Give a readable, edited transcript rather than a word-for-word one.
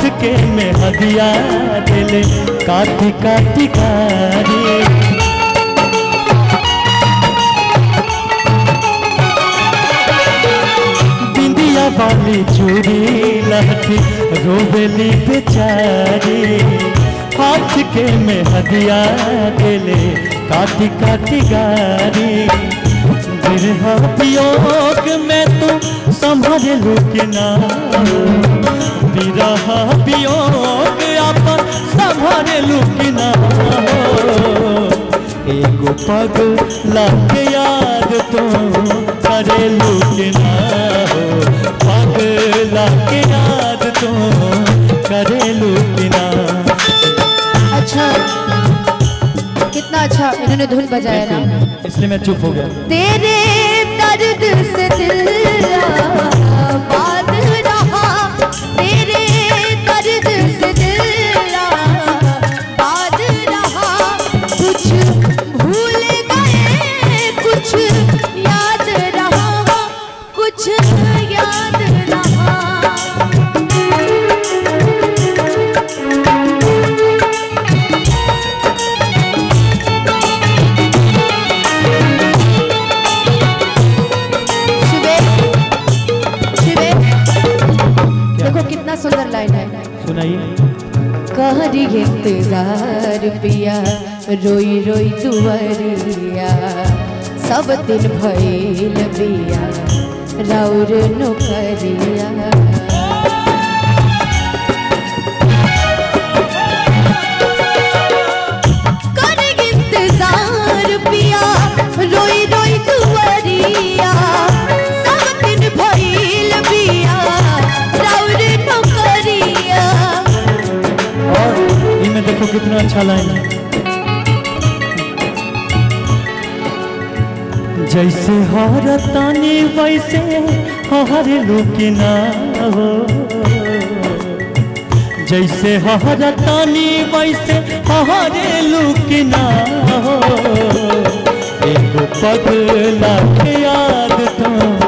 के में हदिया दिले काटी काटी कारी। बिंदिया वाली चूड़ी लहठी रोवेली बेचारी, हाथ के में हदिया दिले काटी काटी गारी। बिरहा वियोग में तू संभाले लू के ना, बिरहा वियोग अपन संभाले लू के ना। एगो पग लाके याद तो करे लू के ना, पग लाके याद तो करे लू के ना। अच्छा, कितना अच्छा इन्होंने धुन बजाया ना, इसलिए मैं चुप हो गया। तेरे दर्द से दिल आबाद रहा, तेरे दर्द से दिल आबाद रहा। कुछ भूल गए कुछ याद रहा, कुछ याद रहा। कितना सुंदर लाइन है, सुनाइए। कहरी इंतजार पिया रोई रोई दुवरिया, सब दिन भइल बिया राउर नौकरिया। कहरी इंतजार पिया रोई रोई दुवरिया, सब दिन भइल बिया देखो कितना अच्छा लाइन है। जैसे हरतानी वैसे हर लोग ना हो, जैसे हरतानी वैसे हर लोग ना हो। एगो पग लाके याद तो